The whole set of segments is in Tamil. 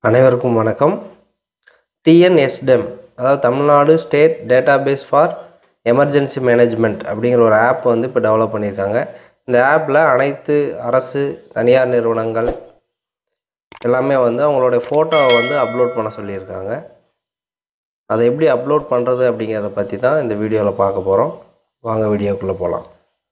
அனைவருக்கும் வணக்கம். Tnsdem அதாவது Tamil Nadu state database for emergency management அப்படிங்கிற ஒரு ஆப் வந்து இப்போ டெவலப் பண்ணியிருக்காங்க. இந்த ஆப்பில் அனைத்து அரசு தனியார் நிறுவனங்கள் எல்லாமே வந்து அவங்களுடைய ஃபோட்டோவை வந்து அப்லோட் பண்ண சொல்லியிருக்காங்க. அதை எப்படி அப்லோட் பண்ணுறது அப்படிங்கிறத பற்றி தான் இந்த வீடியோவில் பார்க்க போகிறோம். வாங்க வீடியோக்குள்ளே போகலாம்.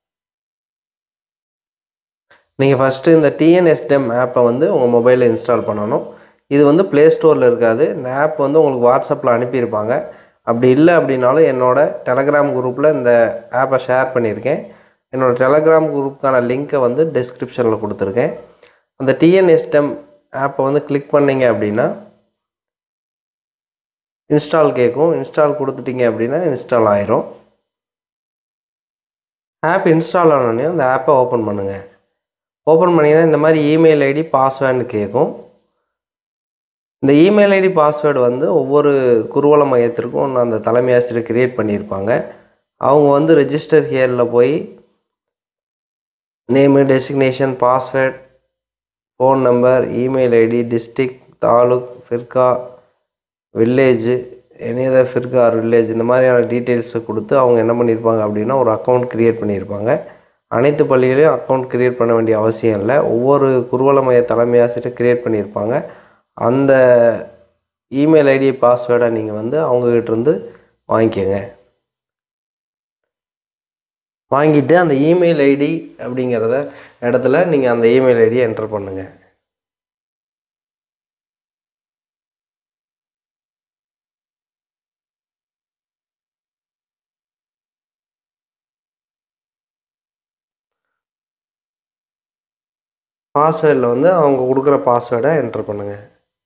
நீங்கள் ஃபஸ்ட்டு இந்த Tnsdem ஆப்பை வந்து உங்கள் மொபைலில் இன்ஸ்டால் பண்ணணும். இது வந்து ப்ளே ஸ்டோரில் இருக்காது. இந்த ஆப் வந்து உங்களுக்கு வாட்ஸ்அப்பில் அனுப்பியிருப்பாங்க. அப்படி இல்லை அப்படின்னாலும் என்னோடய டெலகிராம் குரூப்பில் இந்த ஆப்பை ஷேர் பண்ணியிருக்கேன். என்னோடய டெலகிராம் குரூப்புக்கான லிங்க்கை வந்து டிஸ்கிரிப்ஷனில் கொடுத்துருக்கேன். அந்த Tnsdem ஆப்பை வந்து கிளிக் பண்ணிங்க அப்படின்னா இன்ஸ்டால் கேட்கும். இன்ஸ்டால் கொடுத்துட்டிங்க அப்படின்னா இன்ஸ்டால் ஆயிரும். ஆப் இன்ஸ்டால் ஆனோடனே அந்த ஆப்பை ஓப்பன் பண்ணுங்கள். ஓப்பன் பண்ணிங்கன்னா இந்த மாதிரி இமெயில் ஐடி பாஸ்வேர்டுன்னு கேட்கும். இந்த இமெயில் ஐடி பாஸ்வேர்டு வந்து ஒவ்வொரு குருவல மையத்திற்கும் அந்த தலைமை ஆசிரியர் கிரியேட் பண்ணியிருப்பாங்க. அவங்க வந்து ரெஜிஸ்டர் ஹியரில் போய் name, designation, password, phone number, email ID, district, taluk, firka, village, any other firka or village இந்த மாதிரியான டீட்டெயில்ஸை கொடுத்து அவங்க என்ன பண்ணியிருப்பாங்க அப்படின்னா ஒரு அக்கௌண்ட் க்ரியேட் பண்ணியிருப்பாங்க. அனைத்து பள்ளிகளையும் அக்கௌண்ட் க்ரியேட் பண்ண வேண்டிய அவசியம் இல்லை. ஒவ்வொரு குருவல மைய தலைமை ஆசிரியர் க்ரியேட் பண்ணியிருப்பாங்க. அந்த இமெயில் ஐடி பாஸ்வேர்டை நீங்கள் வந்து அவங்ககிட்டருந்து வாங்கிக்கோங்க. வாங்கிட்டு அந்த இமெயில் ஐடி அப்படிங்கிறத இடத்துல நீங்கள் அந்த இமெயில் ஐடியை என்டர் பண்ணுங்கள். பாஸ்வேர்டில் வந்து அவங்க கொடுக்குற பாஸ்வேர்டை என்டர் பண்ணுங்கள்.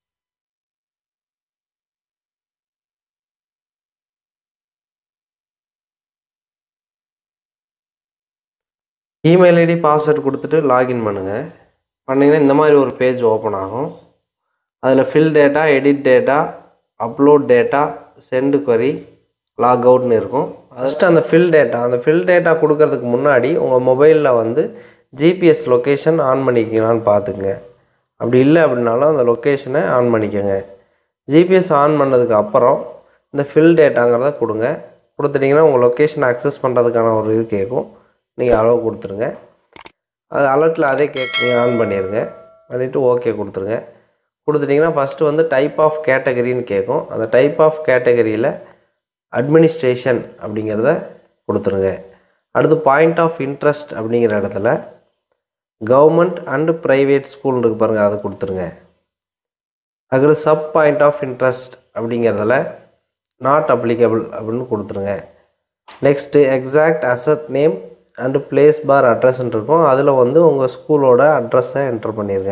இமெயில் ஐடி பாஸ்வேர்டு கொடுத்துட்டு லாகின் பண்ணுங்கள். பண்ணிங்கன்னா இந்த மாதிரி ஒரு பேஜ் ஓப்பன் ஆகும். அதில் fill data, edit data, upload data, send query, log அவுட்னு இருக்கும். ஃபஸ்ட்டு அந்த ஃபில் டேட்டா கொடுக்கறதுக்கு முன்னாடி உங்கள் மொபைலில் வந்து ஜிபிஎஸ் லொக்கேஷன் ஆன் பண்ணிக்கலான்னு பார்த்துக்குங்க. அப்படி இல்லை அப்படின்னாலும் அந்த லொக்கேஷனை ஆன் பண்ணிக்கோங்க. ஜிபிஎஸ் ஆன் பண்ணதுக்கு அப்புறம் இந்த ஃபில் டேட்டாங்கிறத கொடுங்க. கொடுத்துட்டிங்கன்னா உங்கள் லொக்கேஷனை அக்சஸ் பண்ணுறதுக்கான ஒரு இது கேட்கும். நீங்கள் அளவு கொடுத்துருங்க. அது அலர்ட்டில் அதே நீங்கள் ஆன் பண்ணிடுங்க. பண்ணிவிட்டு ஓகே கொடுத்துருங்க. கொடுத்துட்டிங்கன்னா ஃபஸ்ட்டு வந்து டைப் ஆஃப் கேட்டகரின்னு கேட்கும். அந்த டைப் ஆஃப் கேட்டகரியில் அட்மினிஸ்ட்ரேஷன் அப்படிங்கிறத கொடுத்துருங்க. அடுத்து பாயிண்ட் ஆஃப் இன்ட்ரெஸ்ட் அப்படிங்கிற இடத்துல கவர்மெண்ட் அண்டு ப்ரைவேட் ஸ்கூல் இருக்குது பாருங்கள், அதை கொடுத்துருங்க. அதுக்கு சப் பாயிண்ட் ஆஃப் இன்ட்ரெஸ்ட் அப்படிங்கிறதுல நாட் அப்ளிகபிள் அப்படின்னு கொடுத்துருங்க. Next exact asset name and place for அட்ரஸ்ன்னு இருக்கும். அதில் வந்து உங்கள் ஸ்கூலோட அட்ரஸை என்டர் பண்ணிடுங்க.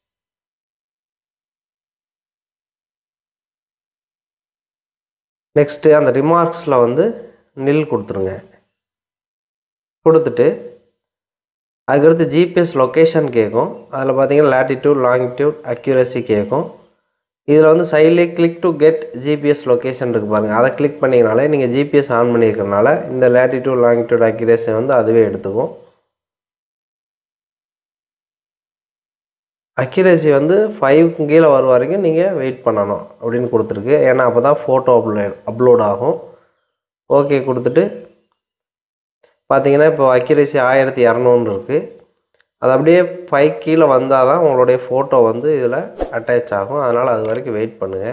நெக்ஸ்ட்டு அந்த ரிமார்க்ஸில் வந்து நில் கொடுத்துருங்க. கொடுத்துட்டு அதுக்கடுத்து ஜிபிஎஸ் லொக்கேஷன் கேட்கும். அதில் பார்த்தீங்கன்னா லேட்டிடியூட், லாங்கிடியூட், அக்யூரசி கேட்கும். இதில் வந்து சைட்லேயே click to get GPS location இருக்குது பாருங்கள், அதை கிளிக் பண்ணிங்கனாலே நீங்கள் ஜிபிஎஸ் ஆன் பண்ணியிருக்கனால இந்த லேட்டிடியூட், லாங்கிடியூட், அக்யூரசி வந்து அதுவே எடுத்துக்கும். அக்யூரசி வந்து 5க்கு கீழே வர வரைக்கும் நீங்கள் வெயிட் பண்ணணும் அப்படின்னு கொடுத்துருக்கு. ஏன்னா அப்போ தான் ஃபோட்டோ அப்லோட் ஆகும். ஓகே கொடுத்துட்டு பார்த்தீங்கன்னா இப்போ அக்யூரசி 1200 இருக்குது. அது அப்படியே 5 கீழே வந்தால் தான் உங்களுடைய ஃபோட்டோ வந்து இதில் அட்டாச் ஆகும். அதனால் அது வரைக்கும் வெயிட் பண்ணுங்கள்.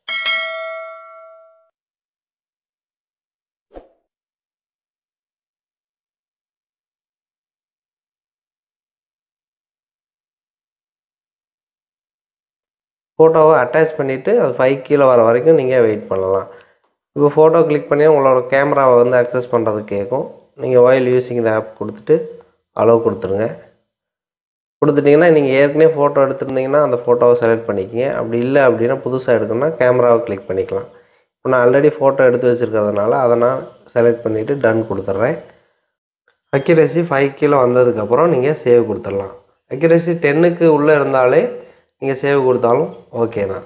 ஃபோட்டோவை அட்டாச் பண்ணிவிட்டு அது 5 கீழே வர வரைக்கும் நீங்கள் வெயிட் பண்ணலாம். இப்போ ஃபோட்டோ கிளிக் பண்ணி உங்களோட கேமராவை வந்து அக்சஸ் பண்ணுறது கேட்கும். நீங்கள் while யூஸிங் இந்த ஆப் கொடுத்துட்டு அலோவ் கொடுத்துருங்க. கொடுத்துட்டிங்கன்னா நீங்கள் ஏற்கனவே ஃபோட்டோ எடுத்துருந்தீங்கன்னா அந்த ஃபோட்டோவை செலக்ட் பண்ணிக்கிங்க. அப்படி இல்லை அப்படின்னா புதுசாக எடுக்கணும்னா கேமராவை கிளிக் பண்ணிக்கலாம். இப்போ நான் ஆல்ரெடி ஃபோட்டோ எடுத்து வச்சுருக்கிறதுனால அதை நான் செலக்ட் பண்ணிவிட்டு டன் கொடுத்துட்றேன். அக்யூரசி 5 கீழே வந்ததுக்கப்புறம் நீங்கள் சேவ் கொடுத்துடலாம். அக்யூரசி 10க்கு உள்ளே இருந்தாலே நீங்கள் சேவ் கொடுத்தாலும் ஓகே தான்.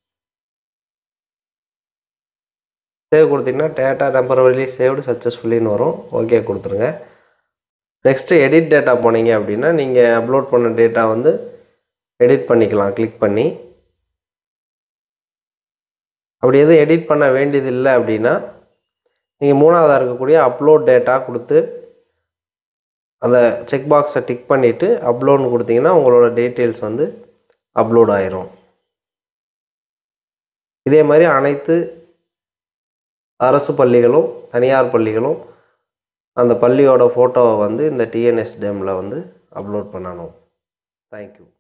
சேவ் கொடுத்தீங்கன்னா டேட்டா டெம்பரவரிலி சேவ்டு சக்ஸஸ்ஃபுல்லின்னு வரும். ஓகே கொடுத்துருங்க. நெக்ஸ்ட்டு எடிட் டேட்டா போனீங்க அப்படின்னா நீங்கள் அப்லோட் பண்ண டேட்டா வந்து எடிட் பண்ணிக்கலாம் கிளிக் பண்ணி. அப்படி எதுவும் எடிட் பண்ண வேண்டியதில்லை அப்படின்னா நீங்கள் மூணாவதாக இருக்கக்கூடிய அப்லோட் டேட்டா கொடுத்து அந்த செக் பாக்ஸை டிக் பண்ணிவிட்டு அப்லோட்னு கொடுத்தீங்கன்னா உங்களோட டீட்டெயில்ஸ் வந்து அப்லோட் ஆயிரும். இதே மாதிரி அனைத்து அரசு பள்ளிகளும் தனியார் பள்ளிகளும் அந்த பள்ளியோட ஃபோட்டோவை வந்து இந்த டிஎன்எஸ்டெம்ல வந்து அப்லோட் பண்ணணும். தேங்க்யூ.